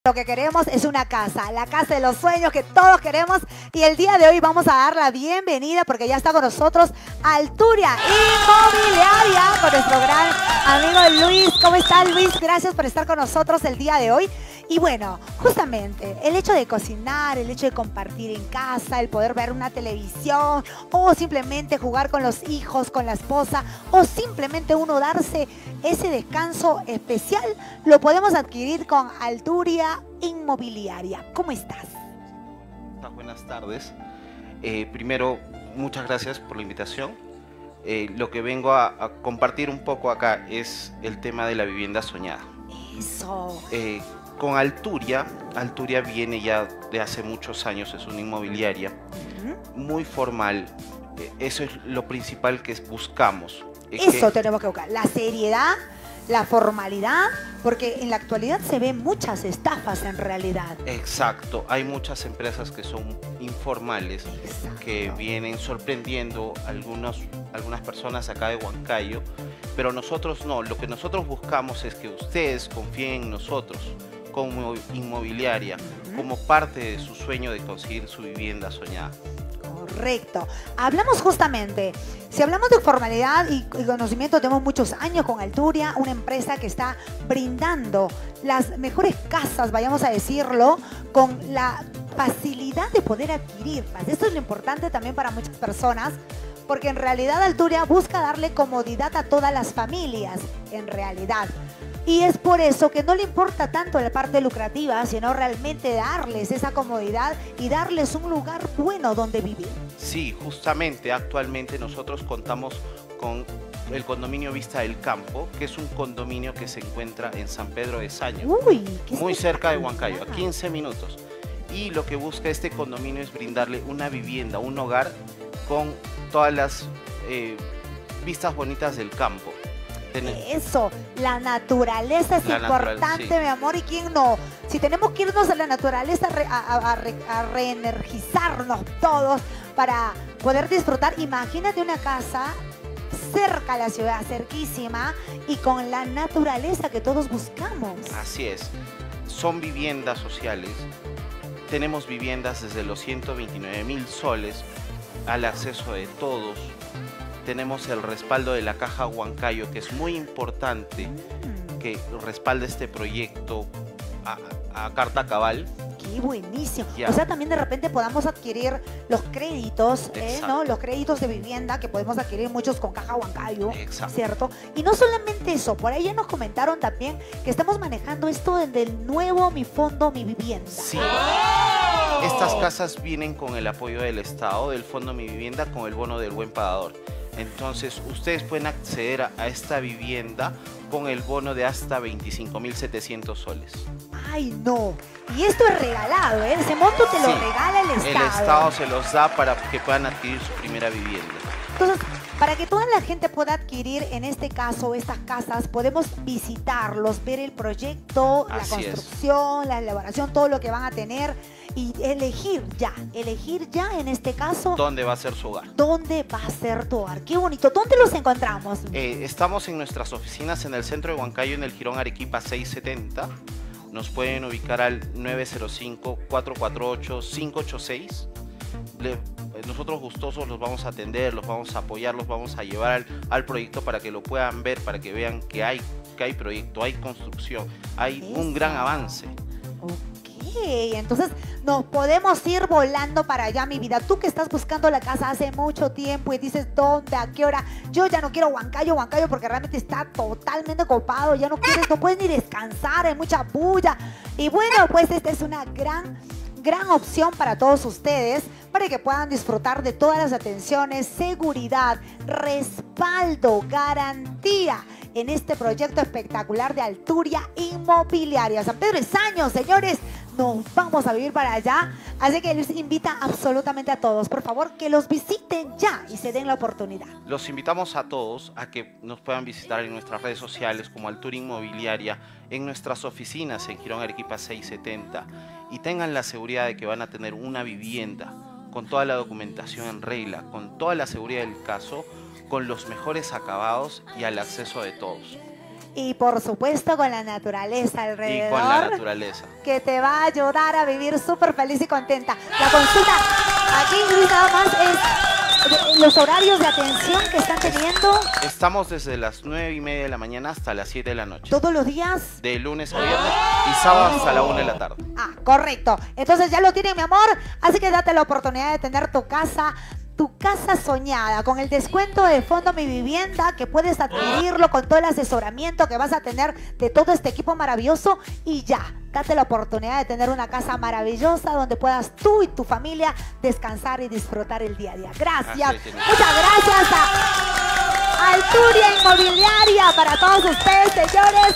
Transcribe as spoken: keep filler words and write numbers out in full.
Lo que queremos es una casa, la casa de los sueños que todos queremos. Y el día de hoy vamos a dar la bienvenida porque ya está con nosotros Alturia Inmobiliaria con nuestro gran amigo Luis. ¿Cómo está, Luis? Gracias por estar con nosotros el día de hoy. Y bueno, justamente el hecho de cocinar, el hecho de compartir en casa, el poder ver una televisión o simplemente jugar con los hijos, con la esposa o simplemente uno darse ese descanso especial, lo podemos adquirir con Alturia Inmobiliaria. ¿Cómo estás? Buenas tardes. Eh, primero, muchas gracias por la invitación. Eh, lo que vengo a, a compartir un poco acá es el tema de la vivienda soñada. Eso. Eh, con Alturia, Alturia viene ya de hace muchos años, es una inmobiliaria uh-huh. muy formal. Eh, eso es lo principal que buscamos. Eso que... tenemos que buscar, la seriedad, la formalidad, porque en la actualidad se ven muchas estafas en realidad. Exacto, hay muchas empresas que son informales, Exacto. que vienen sorprendiendo a algunos, algunas personas acá de Huancayo, pero nosotros no, lo que nosotros buscamos es que ustedes confíen en nosotros como inmobiliaria, uh-huh. como parte de su sueño de conseguir su vivienda soñada. Correcto. Hablamos justamente, si hablamos de formalidad y, y conocimiento, tenemos muchos años con Alturia, una empresa que está brindando las mejores casas, vayamos a decirlo, con la facilidad de poder adquirirlas. Esto es lo importante también para muchas personas, porque en realidad Alturia busca darle comodidad a todas las familias, en realidad. Y es por eso que no le importa tanto la parte lucrativa, sino realmente darles esa comodidad y darles un lugar bueno donde vivir. Sí, justamente actualmente nosotros contamos con el condominio Vista del Campo, que es un condominio que se encuentra en San Pedro de Saño, Uy, qué muy cerca de Huancayo, a quince minutos. Y lo que busca este condominio es brindarle una vivienda, un hogar con todas las eh, vistas bonitas del campo. Eso, la naturaleza es la importante, natural, sí. mi amor, y quién no. Si tenemos que irnos a la naturaleza a, a, a, a reenergizarnos todos para poder disfrutar, imagínate una casa cerca a la ciudad, cerquísima y con la naturaleza que todos buscamos. Así es, son viviendas sociales, tenemos viviendas desde los ciento veintinueve mil soles al acceso de todos. Tenemos el respaldo de la Caja Huancayo, que es muy importante que respalde este proyecto a, a carta cabal. ¡Qué buenísimo! Ya. O sea, también de repente podamos adquirir los créditos, eh, ¿no? Los créditos de vivienda que podemos adquirir muchos con Caja Huancayo, Exacto. ¿cierto? Y no solamente eso, por ahí ya nos comentaron también que estamos manejando esto del nuevo Mi Fondo, Mi Vivienda. Sí. ¡Oh! Estas casas vienen con el apoyo del Estado, del Fondo Mi Vivienda, con el bono del buen pagador. Entonces, ustedes pueden acceder a esta vivienda con el bono de hasta veinticinco mil setecientos soles. ¡Ay, no! Y esto es regalado, ¿eh? Ese monto te lo sí, regala el Estado. El Estado se los da para que puedan adquirir su primera vivienda. Entonces, para que toda la gente pueda adquirir, en este caso, estas casas, podemos visitarlos, ver el proyecto, Así la construcción, es. la elaboración, todo lo que van a tener y elegir ya, elegir ya en este caso. ¿Dónde va a ser su hogar? ¿Dónde va a ser tu hogar? ¡Qué bonito! ¿Dónde los encontramos? Eh, estamos en nuestras oficinas en el centro de Huancayo, en el Jirón Arequipa seiscientos setenta. Nos pueden ubicar al nueve cero cinco, cuatro cuatro ocho, cinco ocho seis. Le, nosotros gustosos los vamos a atender, los vamos a apoyar, los vamos a llevar al, al proyecto para que lo puedan ver, para que vean que hay, que hay proyecto, hay construcción, hay Eso. un gran avance. Ok, entonces nos podemos ir volando para allá, mi vida. Tú que estás buscando la casa hace mucho tiempo y dices, ¿dónde? ¿A qué hora? Yo ya no quiero Huancayo, Huancayo, porque realmente está totalmente copado. Ya no quieres, no puedes ni descansar, hay mucha bulla. Y bueno, pues esta es una gran... gran opción para todos ustedes, para que puedan disfrutar de todas las atenciones, seguridad, respaldo, garantía en este proyecto espectacular de Alturia Inmobiliaria. San Pedro de Saño, señores, nos vamos a vivir para allá, así que les invita absolutamente a todos, por favor, que los visiten ya y se den la oportunidad. Los invitamos a todos a que nos puedan visitar en nuestras redes sociales como Alturia Inmobiliaria, en nuestras oficinas en Jirón Arequipa seiscientos setenta y tengan la seguridad de que van a tener una vivienda con toda la documentación en regla, con toda la seguridad del caso, con los mejores acabados y al acceso de todos. Y por supuesto con la naturaleza alrededor. Y con la naturaleza. Que te va a ayudar a vivir súper feliz y contenta. La consulta aquí, Luis, nada más es los horarios de atención que están teniendo. Estamos desde las nueve y media de la mañana hasta las siete de la noche. ¿Todos los días? De lunes a viernes y sábado hasta la una de la tarde. Ah, correcto. Entonces ya lo tiene, mi amor. Así que date la oportunidad de tener tu casa, tu casa soñada, con el descuento de Fondo Mi Vivienda, que puedes adquirirlo con todo el asesoramiento que vas a tener de todo este equipo maravilloso. Y ya, date la oportunidad de tener una casa maravillosa donde puedas tú y tu familia descansar y disfrutar el día a día. Gracias. Es, Muchas gracias a Alturia Inmobiliaria para todos ustedes, señores.